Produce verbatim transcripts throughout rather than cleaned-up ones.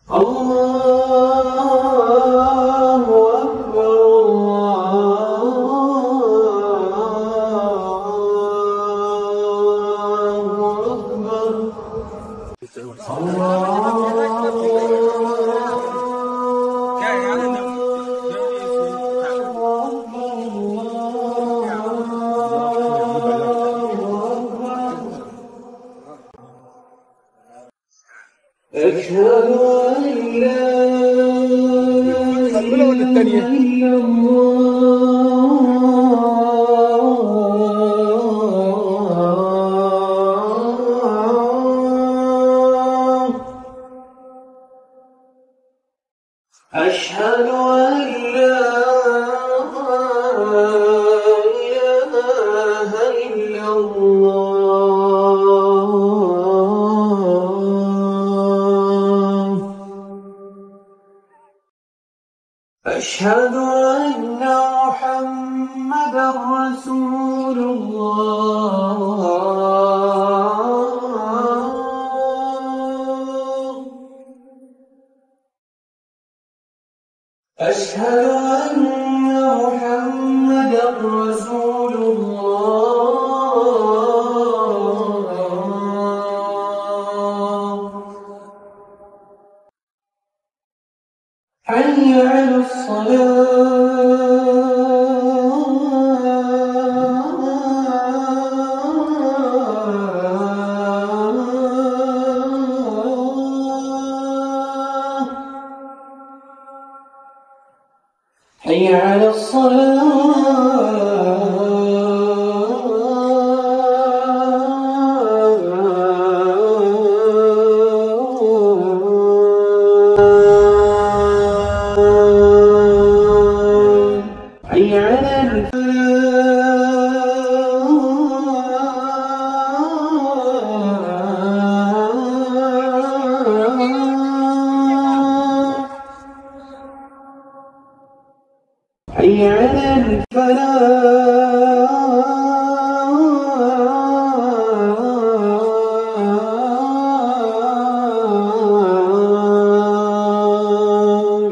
الله أكبر الله أكبر أشهد أن لا إله إلا الله أشهد أن لا إله إلا الله أشهد أن محمدًا رسول الله أشهد أن محمدًا رسول الله حي على الصلاة حي على الصلاة حي على حي على الفلاح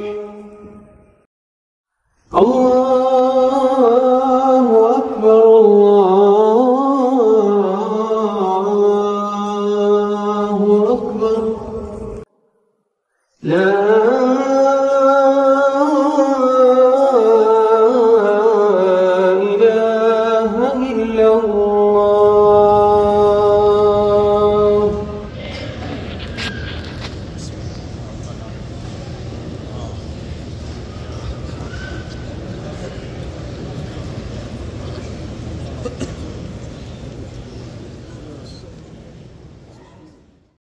الله أكبر الله أكبر لا إله إلا الله Huh?